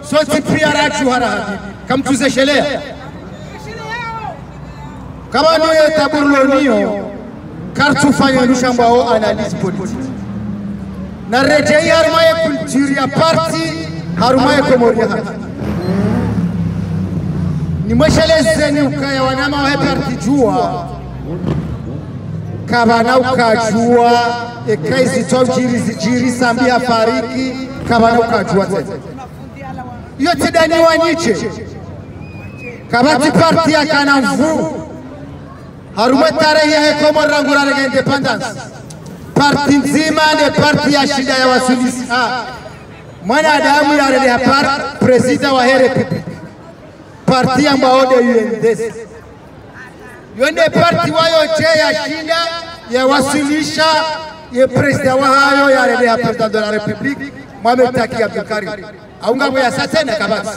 soti pia rachu hara kamtuze shelea kama niwe taburlonio kartu fanya nushambao analyse politique na rejea harumaye kulturi ya parti harumaye komoria ni mweshelezeni ukaya wanama wa parti jua kabana ukajua ekaizi jiri sambia fariki kabana ukajua tete yote dani wanyiche kabati parti ya kanamfu harume tarehe ya hekomo rangura rege independence parti nzima ni parti ya shida ya wasulisi mwana adamu ya rege hapar presida wa republic parti ya mbaode UNDS yonde parti wayo che ya shida ya wasulisha ya presida wa hayo ya rege president de la republique Mohamed Taki Abdelkarim aunga mwe ya satena kabati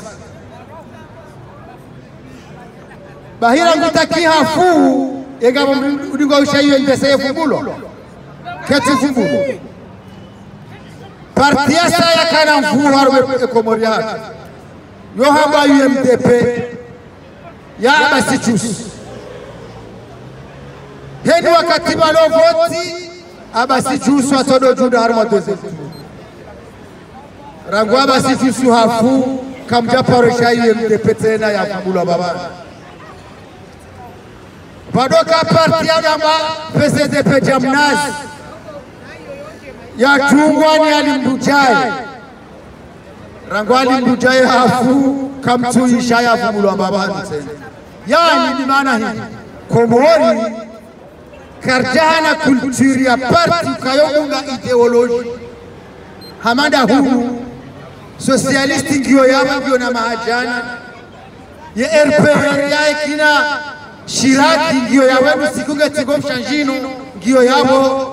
bahira ngutaki hafu ega udingo ushayo ndese fungulo keti fungulo parti ya saya kana mfu harwe komoria yo hamba UMDP ya basichus heni wakati balo voti abasichus watodo juda harma doze rangu abasichus hafu kamja parisha UMDP tena ya fungulo baba Padoka parti ya namba PCDP Jamnaz ya chungwani alimbujaye rangu alimbujaye hafu kamtuisha ya fumulwa babani tena yani ni maana hii komori karjana kulturi ya parti kayogunga ideoloji hamada huu socialisti ngiyo yama ngiyo na mahajana ye RPR ya ikina Shiraki ngiyo ya wenu sikunge tigomsha njino ngiyo yabo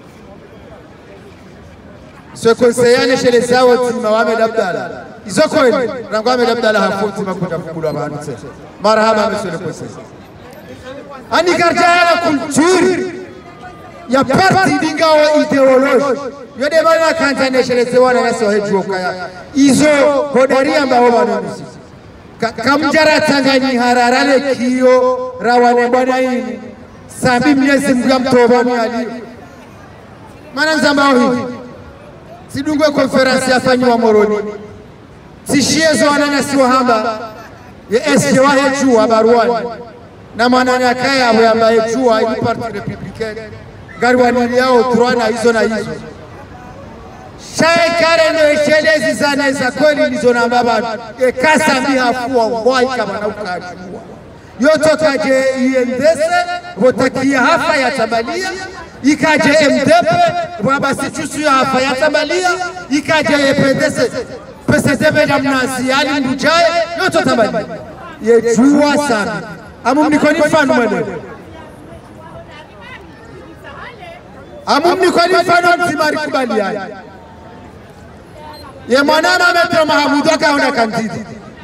so konseyane shele zao tima Mohamed Abdallah izo kweli rangu Mohamed Abdallah hafuti makuja kukula abantu tse marhaba monsieur le conseil ani karjana kulturi ya parti dingao ideology yode bana kanjane shele zao na so hejuo kaya izo hodaria mbao bana kamjara Tanganyika hararale kiyo rawane bwana hili sambi miezi mga mtobani alio mana nzambao hivi sidungwe konferansi ya fanyiwa Moroni sishiezo wananyasi wahamba ya SJ wa hechua baruani na manana kaya wamba hechua ili parti republicaine garuani yao turuana hizo na hizo Shae kare ndo eshelezi zaneza kweli nizo na mbaba kasa mihafuwa mbwai kama na ukajua yoto kaje iendese votakia hafa ya tabalia ikaje MDP wabasi chusu ya hafa ya tabalia ikaje ependese PCDP Jamnaz ali mbujaye yoto tabalia yejua sana amumnikoni mfano mwene amumnikoni mfano mzimari kubaliani ye mwanana Metro Mahamudu akaona kandidi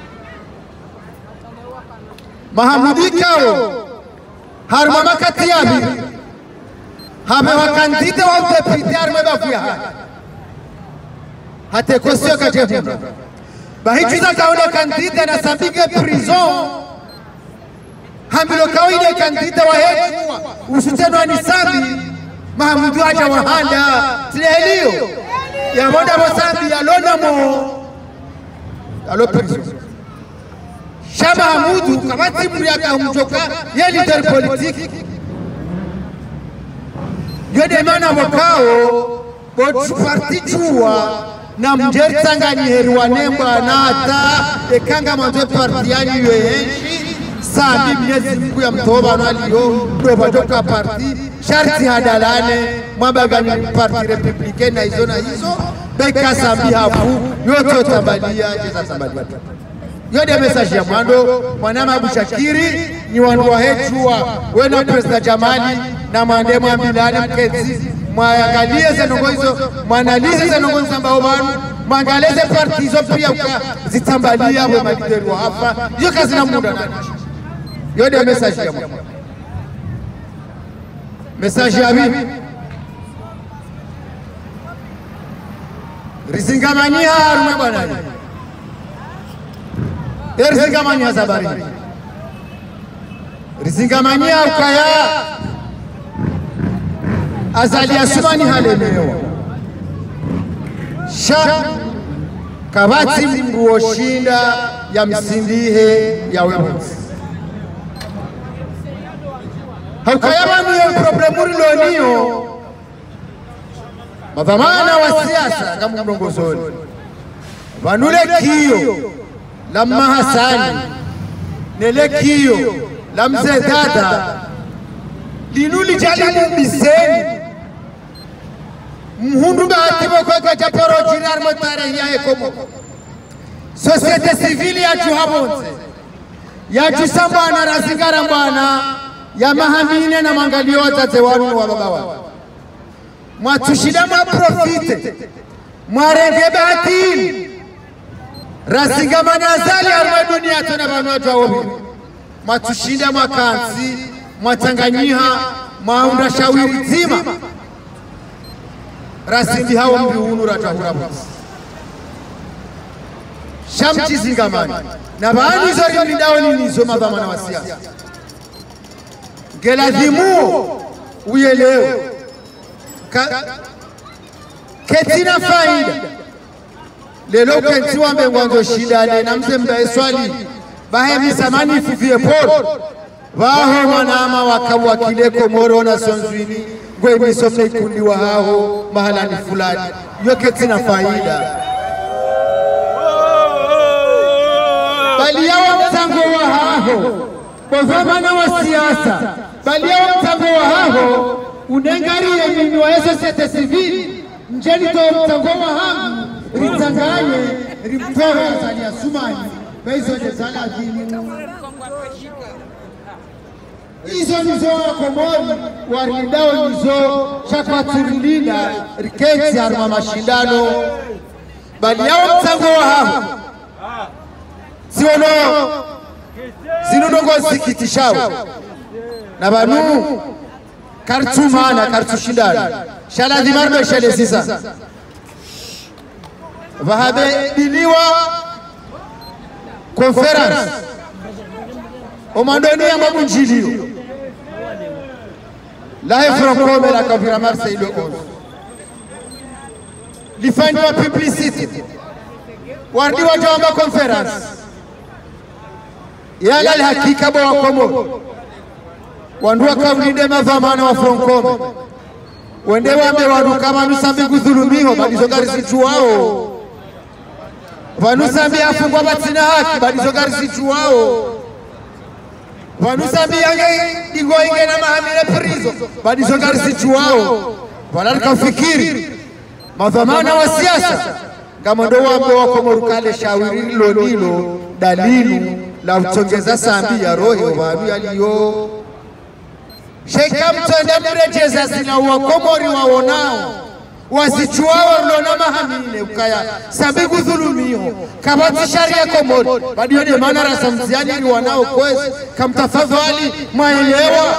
Mahamudi kao harma makati yabi hame wakandidi wa udepite harma bafia hate kosio kajefuna bahichuza kaona kandidi na sambige prison hamilo kawaida kandidi wa hechua usuteno wa nisambi Mahamudu aja wahanda tilelio ya moda mosambi ya lona mo alo prison Shaba Hamudu kamati mriaka mjoka ye leader politique yode mana wakao botu parti chua na mjeri Tanganyika heruwa nemba na ata ekanga manzo parti yani yuenshi sambi miezi mku ya mtoba na liyo doba joka parti sharti hadalane mwabagani parti republicaine na hizo beka sambi hafu yoto tabalia jeza tabalia yode message ya mwando mwanama Abu Shakiri ni wandu wa hechua wena President Jamali na mwandemu ambilani mkezi mwangalie zenongo hizo mwanalize zenongo nzambao banu mwangaleze parti hizo pia zitambalia we malideri wa hapa hiyo kazi na muda yode message ya mwando message ya bibi rizingamania harume bwana Erzingamani hazabari. Rizingamani ukaya azali asumani halemewa. Sha kabati mruoshinda ya msindihe ya webs. Haukayama niyo problemu loniyo madhamana wa siasa kama mlongozoni vanule kiyo la mahasani nele kiyo la mzee dada linuli jali mbiseni mhundu bahatimu kwa japoro jirar motare ya ekomo societe civile ya chuhabonze ya chusambana razingara mbana ya mahamine na mangalio watate wanu wa baba wao mwatushida mwa profite mwarenge batini rasingamana azali arwa dunia tona banu waobi mwatushinda mwakansi mwatanganyiha mwaunda shawiri zima rasindi hawo mbiunu ratahura basi shamchi zingamani na baani zori mlindao nizo madhamana wa siasa geladhimu uyelewe ketina faida lelo kentiwa mbengwanzo shida na mze mbae swali bahe misamani fufie poro waho manama wakawa kileko moro na sonzuini ngwe misomne ikundi wa hao mahalani fulani yo ketina faida bali yao mtango wa hao bozamana wa siasa bali yao mtango wa hao unengari ya mimi wa societe civile njeni to mtango wa hangu ritanganye rimtoe azali asumani baizo jezala dini izo nizo wakomoni warindao nizo chakwa turinda rikezi arma mashindano bali yao mtango wa hangu siono zinudongo sikitishao na banu kartumana kartushindana shala dhimarno shale sisa vahabe diliwa conference omandoni ya mabunjilio la efrokome la kavira Marseille le 11 lifanywa publicity wardi wa jamba conference yala hakika bo wakomo wandua kavlinde madhamana wa Francome wende wambe waduka manusambi kudhulumiho badizogari situwao wanusambi afungwa batina haki badizogari situwao wanusambi yange dingo inge na mahamile prizo badizogari situwao wanalika fikiri madhamana wa siasa kama ndo wambe wakomorukale shawiri lonilo dalilu la utongeza sambi ya rohe wanu yaliyo sheka mtanda mrejeza zina wakomori waonao wasichuao lona mahamine ukaya sabi kudhulumiho kabati sharia komori badio de mana rasa mziani ni wanao kwezi kamtafadhali maelewa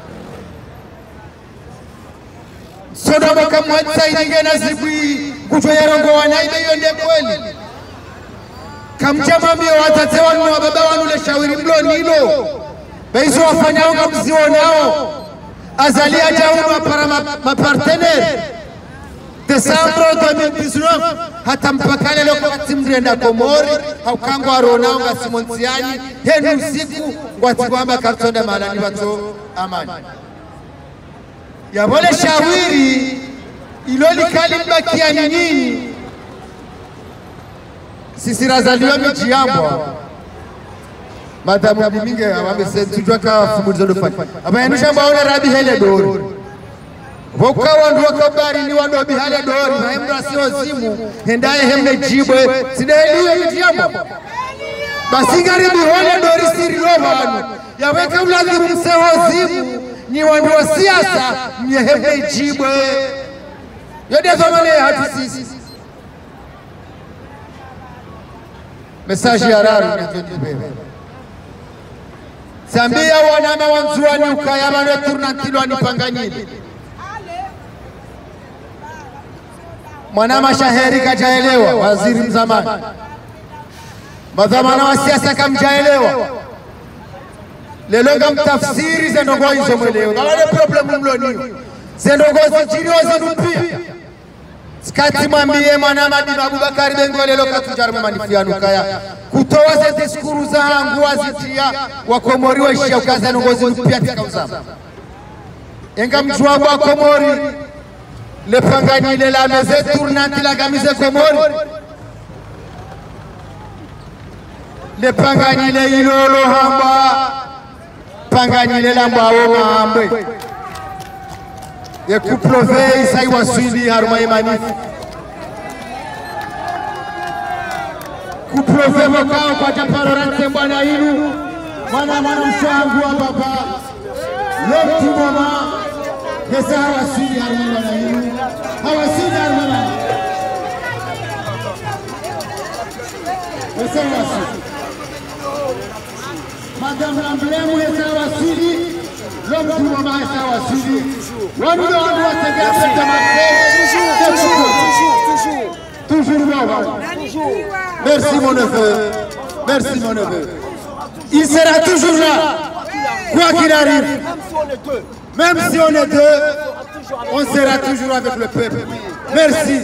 soda makamwata inige na zibui kutwa ya rongo wanaibe yonde kweli kamjama mbio watatewa nwa baba wanu le shawiri mlo nilo baizo wafanyao kamziwa nao azalia jaunwa para mapartener Desembre 2019 hata mpakale loko katimrenda Komori haukango aronao nga simontiani henu usiku ngwatikwamba kartonde malani bato amani yabole shawiri iloli kali mbakia ni nini sisi razaliwa mijiambwa madamu biminge wamese tujwa ka fumuzo do fanya abayanusha baona rabi hele dori voka wandu wakabari ni wandu bihale dori mahemra sio zimu hendaye hemne jibwe sideliwe mijiambwa basi ngaribi hole dori siri robanu yaweka ulazimu mseho zimu ni wandu wa siasa mnyehemne jibwe yode zamane hatu sisi message ya raru nitendibebe Sambia wanama wanzuani ukayama na turnantilo anipanganyili mwanama shaheri kajaelewa waziri mzamani madhamana wa siasa kamjaelewa lelo ngamtafsiri zendongo hizo mwelewa ngale problem mloni zendongo zichiriwa zenupia skati mwambie mwana Madiba Abubakari bengo lelo katujarmu manifianu kaya kutoa ze diskuru zangu wazitia wakomori waishia ukaza nongozi mpia tikauzama enga mjua wa komori le panganyile la meze tournante la gamize komori le panganyile ilolo hamba panganyile la mbawo mahambe ye kuplove isai waswili haruma imanifu kuplove mokao kwa japarorante mbwana ilu mwana mshangu wa baba lopti mama yesa hawaswili haruma mbwana ilu hawaswili haruma yesa hawaswili Madame l'emblème yesa hawaswili l'homme du moment est à Wassili. On doit se garder de Marseille. Toujours. Merci mon neveu. Merci mon neveu. Il sera toujours là. Quoi qu'il arrive. Même si on est deux, on sera toujours avec le peuple. Merci.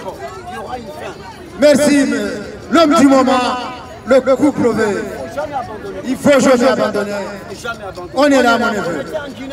Merci. L'homme du moment, le couple veut. Il faut jamais abandonner. On est là, mon neveu.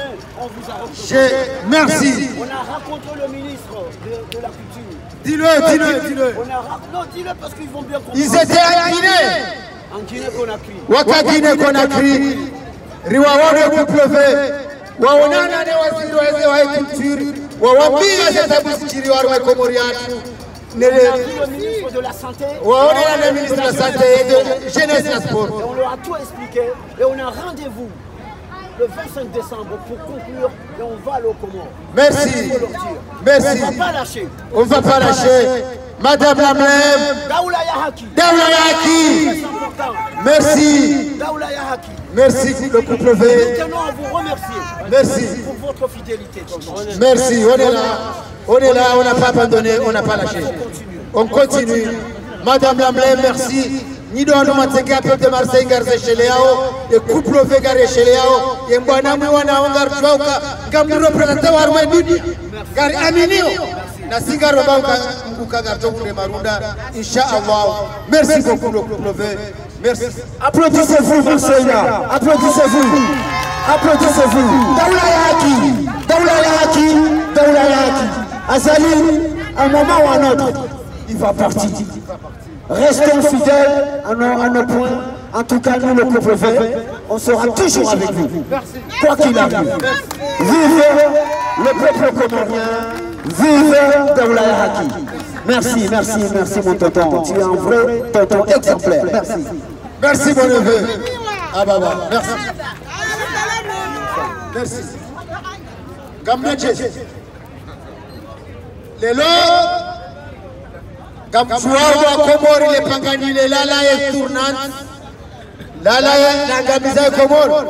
Merci. On a rencontré le ministre de la Culture. Dis-le. Non, dis-le parce qu'ils vont bien comprendre. Ils étaient en Guinée. En Guinée-Conakry. Waka Guinée-Conakry. Riwaone kuplove. Waonana ne waziri wa culture. Wawambia zetabusikiri warwe komoriatu. On a vu le ministre de la Santé. Le ministre de la Santé et de Jeunesse et Sport. Et on leur a tout expliqué. Et on a rendez-vous le 25 décembre pour conclure. Et on va aller au Comores. Merci. On ne va pas lâcher. On ne va pas lâcher. Madame Lamlem. Daoula Yahaki. Daoula Yahaki. Merci. Daoula Yahaki. Merci le couple V. Nous tenons à vous remercier. Merci. Pour votre fidélité. Merci. On est là. On est là. On n'a pas abandonné. On n'a pas lâché. On continue. Madame Lamlem, merci. Ni do ando mateke ape de Marseille garze sheleao e couple V garze sheleao e mbwana mwe wana ongar chauka ngamni represente warma dudi gari aminio na sigaro bauka mbuka garto kule marunda inshallah. Merci beaucoup le couple V. Merci. Applaudissez-vous Marseille. Applaudissez-vous. Applaudissez-vous. Daoula Yahaki. Azali, à un moment ou à un autre, il va partir. Restons fidèles à nos points. En tout cas, nous, le peuple vert, on sera toujours avec vous. Quoi qu'il arrive. Vive le peuple comorien. Vive Daoula Yahaki. Merci mon tonton. Tu es un vrai tonton exemplaire. Merci mon neveu. Ah baba, merci. Merci. Gamneche. Lelo Gamchuawa Komori le panganyile lala ye tournante. Lala ye nangamiza Komori.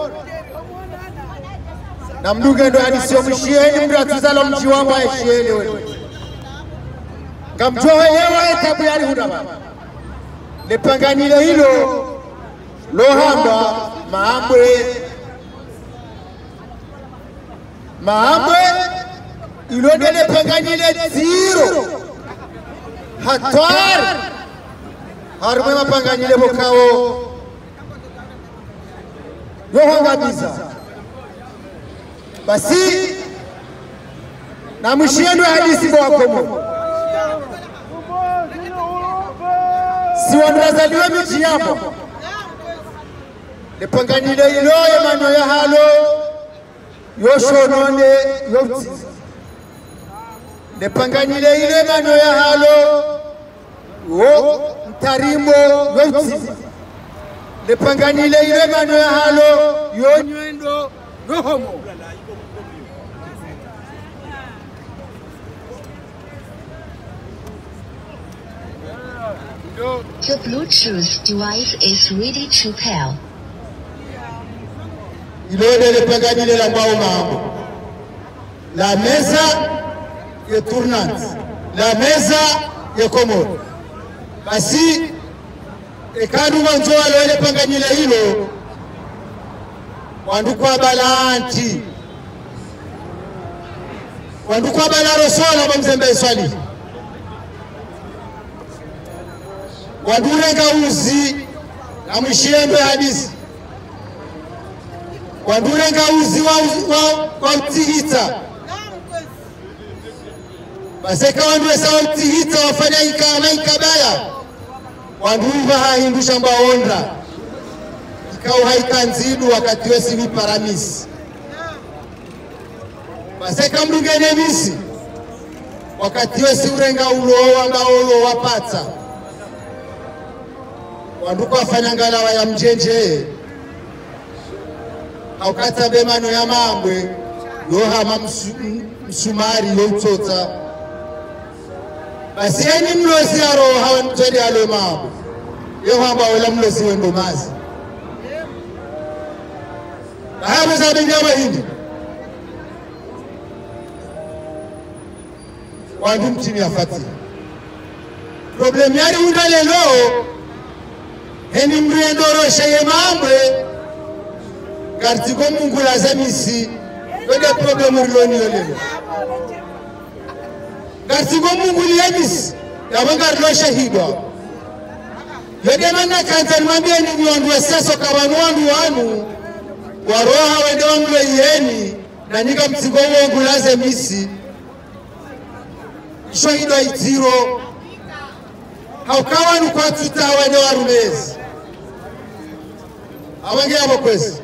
Namduge ndo adisio mshieni mratuzalo mchiwamba ye shieni wewe. Gamchuawa yewa etabu yali hudaba. Le panganyile hilo lohamba maambwe ilonele panganyile zero hatwar harume mapanganyile bokao yohanga biza basi na mshiendo hadisi kwa Komo si wanazaliwa miji yapo le panganyile ilo emano ya halo yoshonone yoti le panganyile ile emano ya halo wo mtarimo yoti le panganyile ile emano ya halo yonywendo yohomo. The Bluetooth device is ready to pair. Ilode le panganyile la mbao mambo. La mesa est tournante. La mesa est Comore. Basi ekadu wanzo wale panganyile hilo wandukwa balanti wandukwa balaro sola bamzembe swali wandurenga uzi amshembe hadisi wandurenga uzi wa mtihita baseka wanduwe sawa mtihita wafanya ikabaya wanduwa hahindu shamba onda ikao haikanzidu wakati wesi viparamisi baseka mrugene misi wakati wesi urenga ulowa ngaolo wapata wanduko wafanya ngalawa ya mjenje haukata bemano ya mambwe yohama msumari youtota basi yeni mlozi ya roho hawa mtwede alo mambwe yohamba wala mlozi wendo mazi bahamu za bingawa hindi wandu mtini ya fati problemi yari undale loo heni mriendoro sheye mambwe kartiko mungu lazemisi wede problemu riloni yolelo kartiko mungu liyemisi yawanga rilo shehidwa wede mana kanzani mambie ni wandu eseso kawanu wandu wanu waroha wede wangu yeni na nika mtiko mungu lazemisi shehidwa itiro haukawanu kwa tuta wede warumezi awange abo kwezi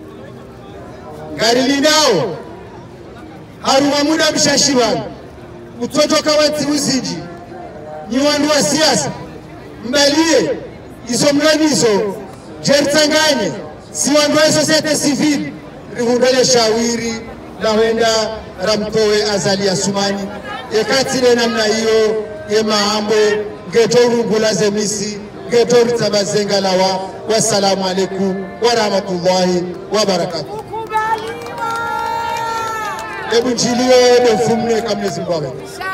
ngari lindao haruma muda mshashibana utoto kawati uziji ni wandu wa siasa mbalie iso mlanizo jertanganye si wandu wa societe civile rihundale shawiri la wenda ramtowe azali ya sumani ekatile namna hiyo ye maambo geto urungula zemisi geto ritabazenga lawa. Wassalamu alaikum wa rahmatullahi wa barakatuh. Ebu njiliwe de fumne kamnezi mbawe.